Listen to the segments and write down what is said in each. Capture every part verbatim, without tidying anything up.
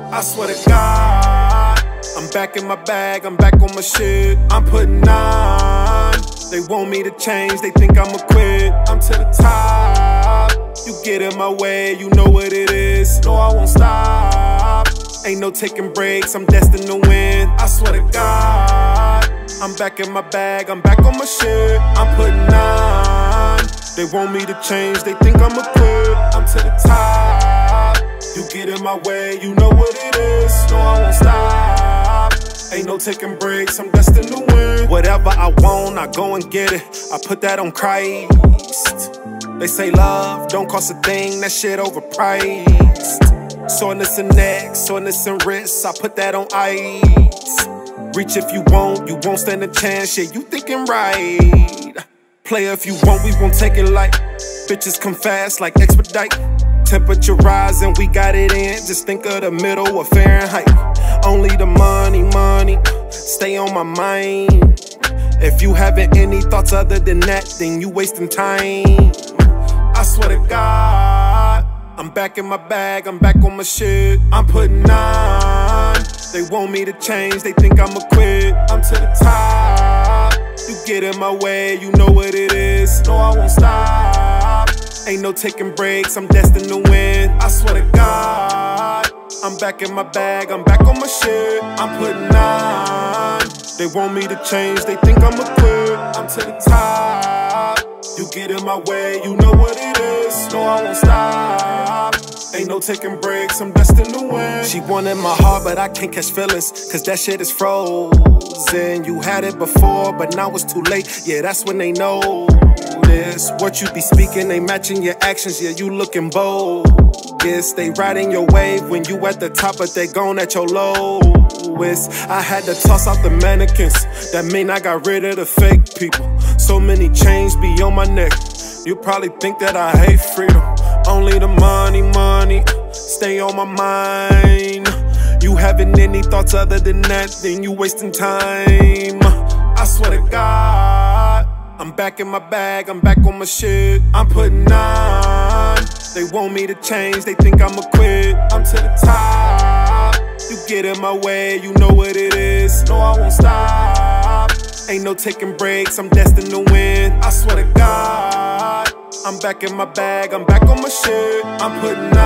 I swear to God, I'm back in my bag, I'm back on my shit. I'm putting on. They want me to change, they think I'ma quit. I'm to the top. You get in my way, you know what it is. No, I won't stop. Ain't no taking breaks, I'm destined to win. I swear to God, I'm back in my bag, I'm back on my shit. I'm putting on. They want me to change, they think I'ma quit. I'm to the top. You get in my way, you know what it is. No, I won't stop. Ain't no taking breaks, I'm destined to win. Whatever I want, I go and get it. I put that on Christ. They say love don't cost a thing, that shit overpriced. Soreness and neck, soreness and wrists, I put that on ice. Reach if you want, you won't stand a chance, yeah, you thinking right. Play if you want, we won't take it light. Bitches come fast like expedite. Temperature rising, we got it in. Just think of the middle of Fahrenheit. Only the money, money, stay on my mind. If you having any thoughts other than that, then you wasting time. I swear to God, I'm back in my bag, I'm back on my shit. I'm putting on. They want me to change, they think I'ma quit. I'm to the top. You get in my way, you know what it is. No, I won't stop. Ain't no taking breaks, I'm destined to win. I swear to God, I'm back in my bag, I'm back on my shit. I'm putting on. They want me to change, they think I'ma quit. I'm to the top. You get in my way, you know what it is. No, I won't stop. Ain't no taking breaks, I'm destined to win. She wanted my heart, but I can't catch feelings, cause that shit is frozen. You had it before, but now it's too late. Yeah, that's when they know this. What you be speaking, they matching your actions. Yeah, you looking bogus. They riding your wave when you at the top, but they gone at your lowest. I had to toss out the mannequins. That mean I got rid of the fake people. So many chains be on my neck. You probably think that I hate freedom. Only the money, money, stay on my mind. You having any thoughts other than that, then you wasting time. I swear to God, I'm back in my bag, I'm back on my shit. I'm putting on. They want me to change, they think I'ma quit. I'm to the top. You get in my way, you know what it is. No, I won't stop. Ain't no taking breaks, I'm destined to win. I swear to God, I'm back in my bag, I'm back on my shit. I'm putting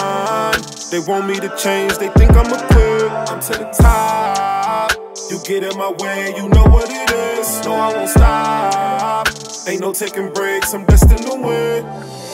on. They want me to change, they think I'ma quit. I'm to the top. You get in my way, you know what it is. No, I won't stop. Ain't no taking breaks, I'm destined to win.